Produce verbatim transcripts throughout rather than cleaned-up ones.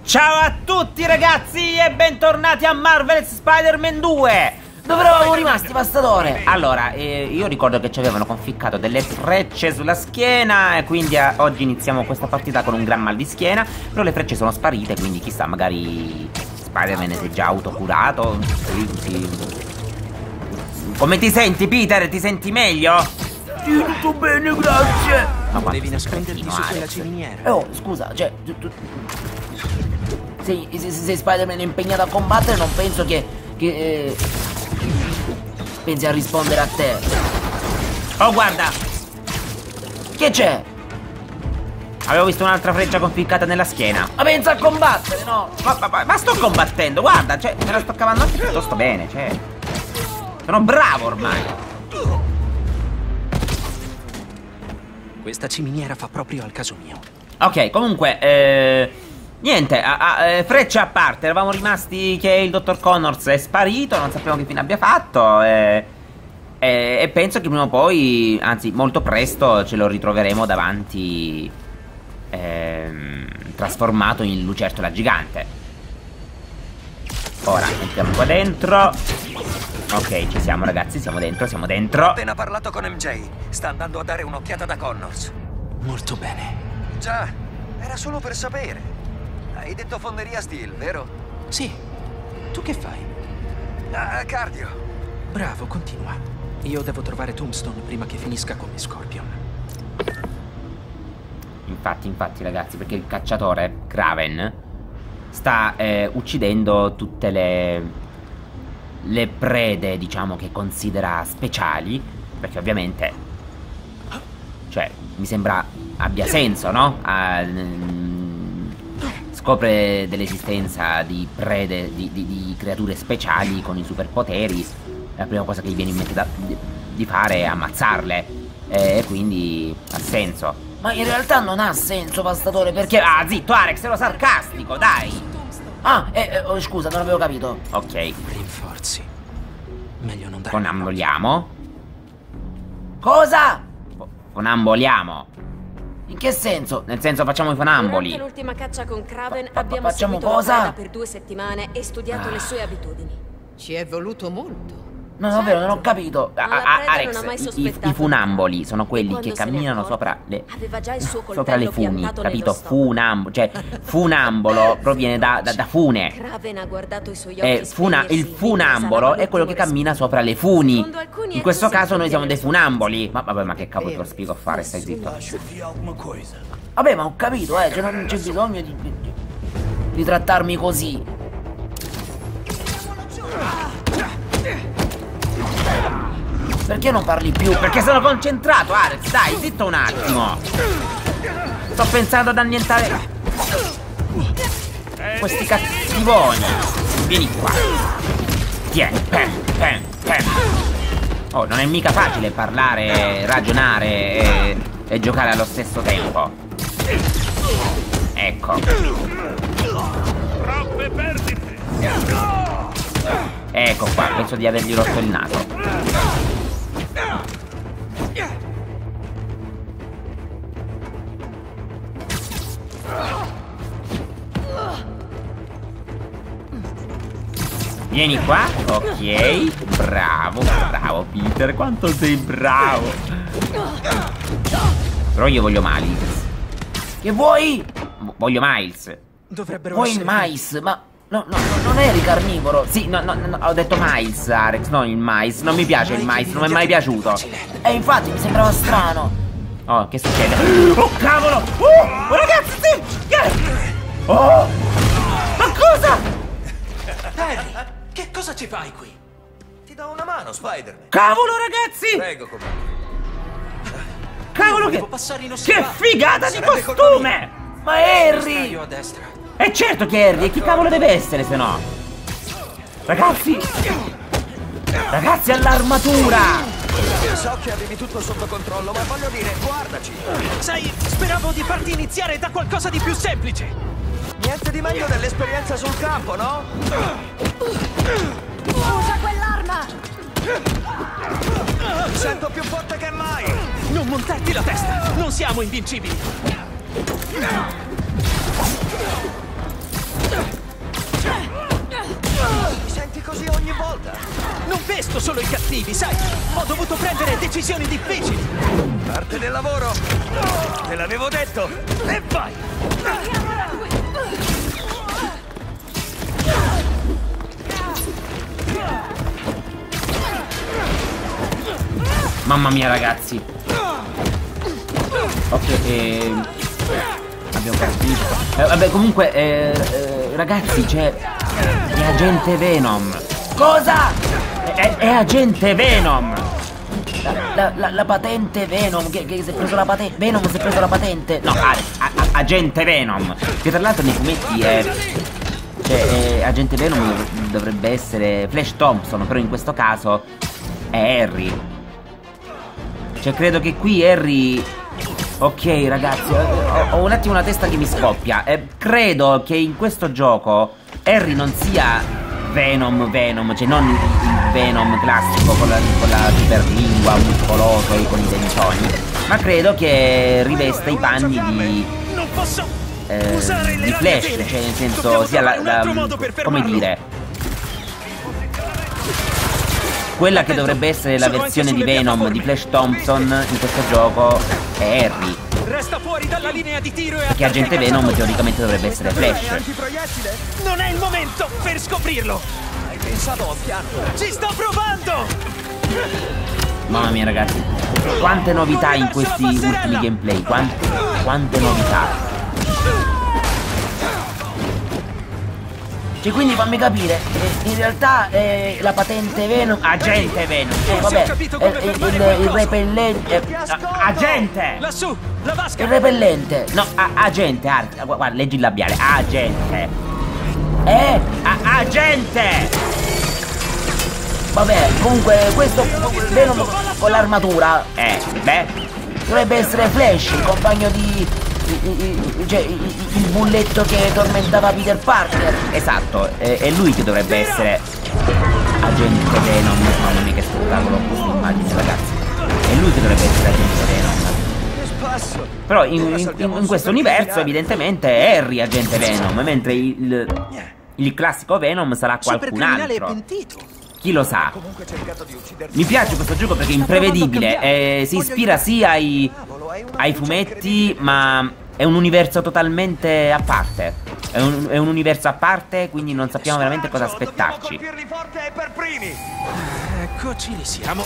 Ciao a tutti ragazzi e bentornati a Marvel's Spider-Man due. Dove eravamo rimasti, Bastatore? Allora, eh, io ricordo che ci avevano conficcato delle frecce sulla schiena e quindi eh, oggi iniziamo questa partita con un gran mal di schiena. Però le frecce sono sparite, quindi chissà, magari Spider-Man si è già autocurato. Come ti senti, Peter? Ti senti meglio? Sì, tutto bene, grazie. Ma devi nasconderti su quella ciminiera. Oh, scusa, cioè tu, tu... Se, se, se Spider-Man è impegnato a combattere, non penso che, che eh, pensi a rispondere a te. Oh, guarda, Che c'è? avevo visto un'altra freccia conficcata nella schiena. Ma pensa a combattere, no? Ma, ma, ma, ma sto combattendo, guarda, cioè, me la sto cavando anche piuttosto bene, cioè. Sono bravo ormai. Questa ciminiera fa proprio al caso mio. Ok, comunque, eh, niente, a, a, eh, frecce a parte, eravamo rimasti che il dottor Connors è sparito, non sappiamo che fine abbia fatto, eh, eh, e penso che prima o poi, anzi molto presto, ce lo ritroveremo davanti, ehm, trasformato in lucertola gigante. Ora, entriamo qua dentro. Ok, ci siamo ragazzi, siamo dentro, siamo dentro. Ho appena parlato con M J. Sta andando a dare un'occhiata da Connors. Molto bene. Già, era solo per sapere. Hai detto fonderia Steel, vero? Sì. Tu che fai? Ah, cardio. Bravo, continua. Io devo trovare Tombstone prima che finisca come Scorpion. Infatti, infatti ragazzi, perché il cacciatore, Kraven, sta eh, uccidendo tutte le... le prede, diciamo, che considera speciali, perché ovviamente, cioè, mi sembra abbia senso, no? Ah, scopre dell'esistenza di prede, di, di, di creature speciali con i superpoteri. La prima cosa che gli viene in mente da, di, di fare è ammazzarle, e eh, quindi ha senso. Ma in realtà non ha senso, Bastatore, perché... Ah, zitto Alex, ero sarcastico, dai. Ah, eh, eh, oh, scusa, non avevo capito. Ok, Rinforzi. Meglio non dare... fonamboliamo. Cosa? Fonamboliamo. In che senso? Nel senso, facciamo i fonamboli. Durante l'ultima caccia con Kraven Fa- fa- abbiamo facciamo seguito cosa? la strada per due settimane e studiato Ah. le sue abitudini. Ci è voluto molto. No, davvero, non ho capito. A- Ma la a- preda non Alex, ha mai i- i, sospettato i funamboli sono E quelli quando che se ne è camminano accorto, sopra le aveva già il suo sopra le coltello funi, piantato capito? nello stomaco. Funambolo, cioè funambolo proviene da, da, da fune. Kraven ha guardato i suoi occhi Eh, funa- spegnersi il mentre funambolo esalava è quello che l'ultimo cammina sopra le funi. Secondo alcuni In è questo così caso che noi siamo dei viene funamboli. Ma vabbè, ma che cavolo te lo spiego a fare? Stai zitto. Vabbè, ma ho capito, eh, cioè non c'è bisogno di, di, di trattarmi così. Perché non parli più? Perché sono concentrato, Alex, dai, zitto un attimo. Sto pensando ad annientare questi cattivoni. Vieni qua. Tieni, pem, pem, pem. Oh, non è mica facile parlare, ragionare e, e giocare allo stesso tempo. Ecco. Ecco qua, penso di avergli rotto il naso. Vieni qua, ok, bravo, bravo Peter, quanto sei bravo. Però io voglio Miles. Che vuoi? V- voglio Miles. Dovrebbero Vuoi il essere... mais? Ma... No, no, no, non eri carnivoro. Sì, no, no, no, ho detto Miles, Alex, non il mais. Non mi piace il mais, non mi è mai piaciuto. E infatti mi sembrava strano. Oh, che succede? Oh, cavolo! Oh, ragazzi, sì! Che è? Oh! Ma cosa? Harry, che cosa ci fai qui? Ti do una mano, Spider-Man. Cavolo, ragazzi! Prego, comando. Cavolo, che... Devo passare Che inosservato. figata di Sarebbe colpa costume! Ma Harry! Io a destra. E certo che Harry, e chi cavolo deve essere se no? Ragazzi! Ragazzi, all'armatura! So che avevi tutto sotto controllo, ma voglio dire, guardaci. Sai, speravo di farti iniziare da qualcosa di più semplice. Niente di meglio dell'esperienza sul campo, no? Usa quell'arma! Mi sento più forte che mai! Non montarti la testa! Non siamo invincibili! questo solo i cattivi, sai? Ho dovuto prendere decisioni difficili. Parte del lavoro. Te l'avevo detto. E vai! Mamma mia, ragazzi. Ok, eh, abbiamo capito. Eh, vabbè, comunque, eh, eh, ragazzi, c'è è agente Venom. Cosa? È, è agente Venom. La, la, la, la patente Venom, che, che si è preso la patente. Venom si è preso la patente. No, a, a, agente Venom. Che tra l'altro nei fumetti è... Cioè, è, agente Venom dovrebbe essere Flash Thompson, però in questo caso è Harry. Cioè, credo che qui Harry... Ok, ragazzi, ho, ho un attimo una testa che mi scoppia. Eh, credo che in questo gioco Harry non sia Venom Venom, cioè non il, il Venom classico con la, con la iperlingua muscoloso e con i dentoni, ma credo che rivesta i panni di... Non posso eh, usare le di Flash, ragnatele. cioè nel senso Dobbiamo sia la, trovare un la altro modo per come fermarlo. dire, quella che dovrebbe essere la Sono anche versione di sulle Venom piattaforme. di Flash Thompson in questo gioco è Harry, Resta fuori dalla linea di tiro e perché agente attacca i Venom cacciatori. teoricamente dovrebbe essere Flash. Antiproiettile? Non è il momento per scoprirlo. Hai pensato a piano? Ci sto provando. Mamma mia, ragazzi, quante novità in questi ultimi gameplay, quante, quante novità. Cioè, quindi fammi capire, eh, in realtà eh, la patente Venom. Agente Venom. Eh, vabbè, ho capito eh, come il, fermare il, il qualcosa. repellente. eh, A- agente. Lassù, la vasca. il repellente. No, a- agente, ah, gu- guarda, leggi il labiale. Agente. Eh? A- agente. Vabbè, comunque questo Venom con l'armatura Eh, beh, dovrebbe essere Flash, il compagno di. i- i- i- cioè i- i- il bulletto che tormentava Peter Parker. esatto, è, è lui che dovrebbe essere agente Venom. Mamma mia, che spettacolo questa immagine, ragazzi. È lui che dovrebbe essere agente Venom. Che spasso. Però in, in- in- in questo universo evidentemente è Harry agente Venom, mentre il, il classico Venom sarà qualcun Supercriminale altro. pentito. Chi lo sa? Comunque ho cercato di ucciderti. Mi piace questo gioco perché è imprevedibile, eh, si ispira sia ai, ai fumetti, ma è un universo totalmente a parte. È un, è un universo a parte, quindi non sappiamo veramente cosa aspettarci. Dobbiamo colpirli forte e per primi. Eccoci, li siamo.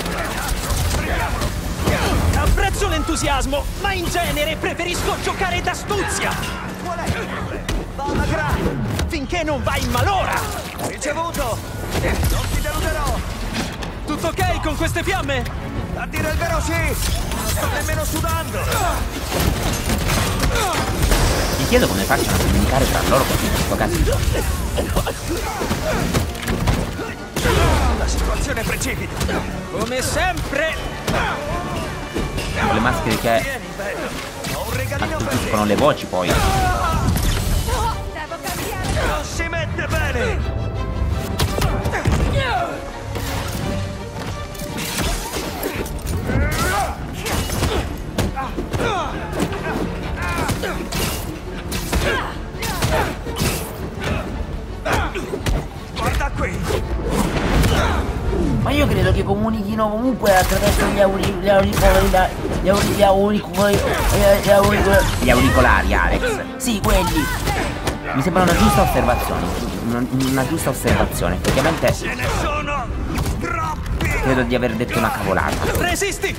Apprezzo l'entusiasmo, ma in genere preferisco giocare d'astuzia. Qual è il problema? Va alla grande. Finché non vai in malora. Ricevuto. Non ti deluderò. Tutto ok con queste fiamme? A dire il vero sì. Non sto nemmeno sudando. Mi chiedo come facciano a comunicare tra loro così in questo casino. La situazione precipita. Come sempre. Con le maschere che Vieni, bello. Ho un regalino per te. attutiscono le voci poi. Non si mette bene. Guarda qui. Ma io credo che comunichino comunque attraverso gli auri, gli auricolari, gli auri, gli auricolari, gli auricolari. Gli auricolari, Alex. Sì, quelli. Mi sembra una giusta osservazione. Una, una giusta osservazione. Effettivamente Ce ne sono troppi. credo di aver detto una cavolata. Resisti.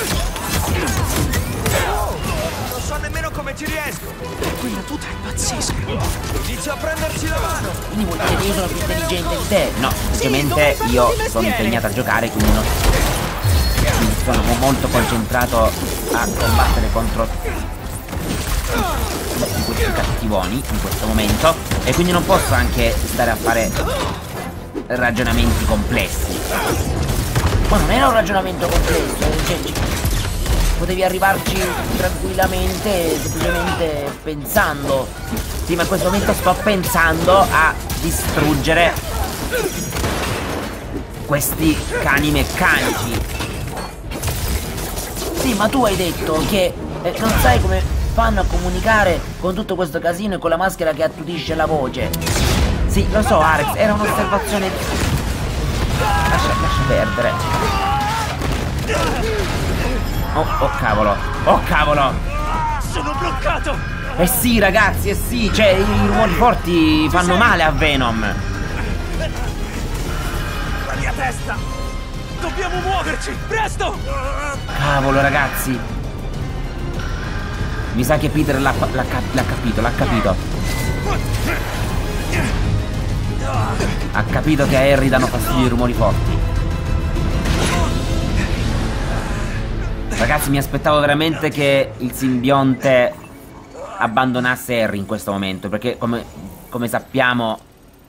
Non so nemmeno come ci riesco. Quella tuta è pazzesca. Inizia a prenderci la mano. Quindi vuol dire che io sono più intelligente di te. No, semplicemente io sono impegnato a giocare, quindi non quindi sono molto concentrato a combattere contro questi cattivoni in questo momento, e quindi non posso anche stare a fare ragionamenti complessi. Ma non era un ragionamento complesso, cioè, cioè, potevi arrivarci tranquillamente, semplicemente pensando. Sì, ma in questo momento sto pensando a distruggere questi cani meccanici. Sì, ma tu hai detto che eh, non sai come fanno a comunicare con tutto questo casino e con la maschera che attutisce la voce. Sì, lo so, Alex, era un'osservazione. lascia, lascia perdere. Oh, oh cavolo. Oh cavolo. Sono bloccato! Eh sì ragazzi, eh sì, cioè i rumori forti fanno male a Venom. La mia testa! Dobbiamo muoverci! Presto! Cavolo ragazzi. Mi sa che Peter l'ha capito, l'ha capito. Ha capito che a Harry danno fastidio i rumori forti. Ragazzi, mi aspettavo veramente che il simbionte abbandonasse Harry in questo momento, perché come, come sappiamo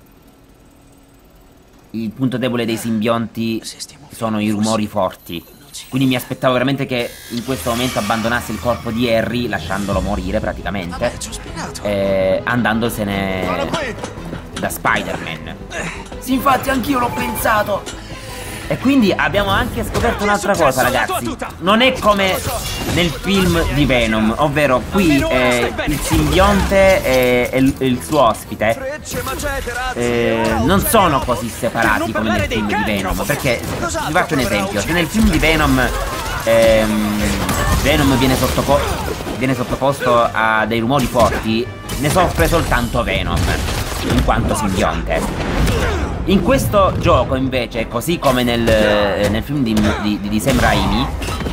il punto debole dei simbionti sono i rumori forti. Quindi mi aspettavo veramente che in questo momento abbandonasse il corpo di Harry, lasciandolo morire praticamente, eh, andandosene da Spider-Man. Sì, infatti anch'io l'ho pensato. E quindi abbiamo anche scoperto un'altra cosa, ragazzi. Non è come nel film di Venom, ovvero qui eh, il simbionte e, e il, il suo ospite eh, non sono così separati come nel film di Venom. Perché, vi faccio un esempio, se nel film di Venom ehm, Venom viene, sottopo viene sottoposto a dei rumori forti, ne soffre soltanto Venom, in quanto simbionte. In questo gioco invece, così come nel, eh, nel film di, di, di Sam Raimi,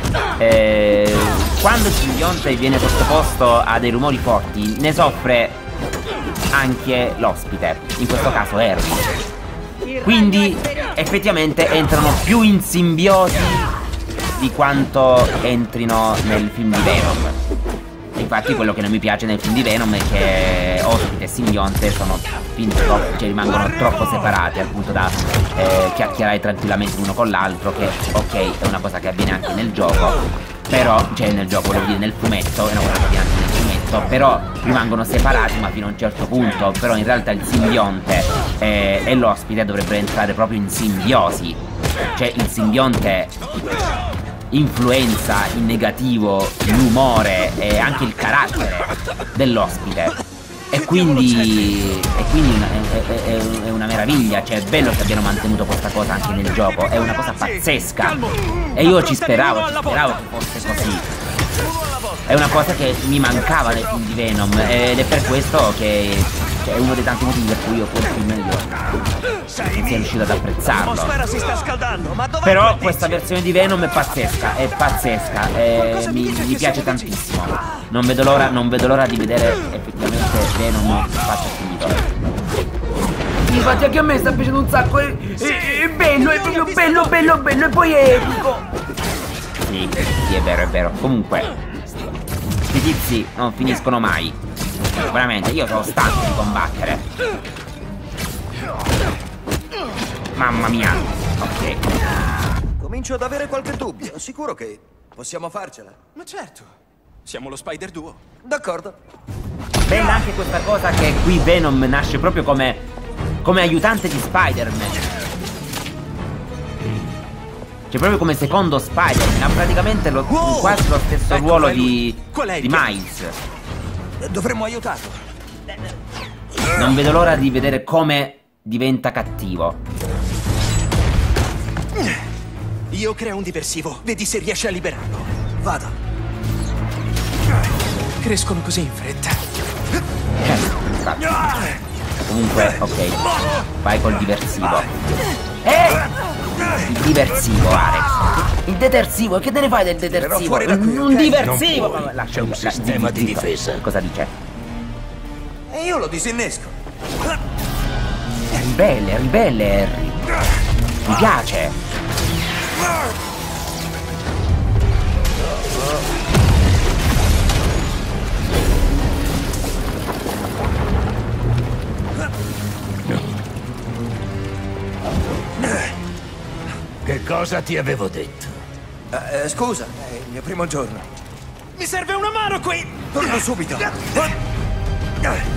eh, quando il simbionte viene sottoposto a dei rumori forti, ne soffre anche l'ospite, in questo caso Harry. Quindi effettivamente entrano più in simbiosi di quanto entrino nel film di Venom. Infatti quello che non mi piace nel film di Venom è che ospite e simbionte sono fin troppo, cioè rimangono troppo separati al punto da eh, chiacchierare tranquillamente l'uno con l'altro, che ok è una cosa che avviene anche nel gioco, però, cioè nel gioco volevo dire nel fumetto, è una cosa che avviene anche nel fumetto, però rimangono separati ma fino a un certo punto. Però in realtà il simbionte eh, e l'ospite dovrebbero entrare proprio in simbiosi, cioè il simbionte influenza in negativo l'umore e anche il carattere dell'ospite, e quindi, e quindi una, è, è, è una meraviglia. Cioè è bello che abbiano mantenuto questa cosa anche nel gioco, è una cosa pazzesca e io ci speravo, ci speravo che fosse così. È una cosa che mi mancava nel film di Venom ed è per questo che cioè, è uno dei tanti motivi per cui io quel film io non sia riuscito ad apprezzarlo. Però questa versione di Venom è pazzesca, è pazzesca, e mi, mi piace tantissimo. Non vedo l'ora, non vedo l'ora di vedere effettivamente Venom fatto finito. Infatti anche a me sta piacendo un sacco, è, è, è bello, è proprio bello, bello, bello e poi è epico. Sì, sì, è vero, è vero. Comunque questi tizi non finiscono mai. Veramente, io sono stanco di combattere. Mamma mia. Ok. Comincio ad avere qualche dubbio. Sicuro che possiamo farcela? Ma certo. Siamo lo Spider Duo. D'accordo. Bella anche questa cosa che qui Venom nasce proprio come come aiutante di Spider-Man. Cioè proprio come secondo Spider-Man. Ha praticamente lo, wow, quasi lo stesso ecco ruolo di, di Miles. Dovremmo aiutarlo. Non vedo l'ora di vedere come diventa cattivo. Io creo un diversivo. Vedi se riesci a liberarlo. Vado. Crescono così in fretta. Eh, comunque, ok. Vai col diversivo. Eh! Il diversivo, Alex. Il detersivo, che te ne fai del detersivo? Qui, un, un diversivo! Puoi, lascia un la, sistema la, di difesa. Cosa dice? E io lo disinnesco. È ribelle, è ribelle, Harry. Mi piace. Che cosa ti avevo detto? Eh, eh, scusa, è il mio primo giorno. Mi serve una mano qui! Torno subito.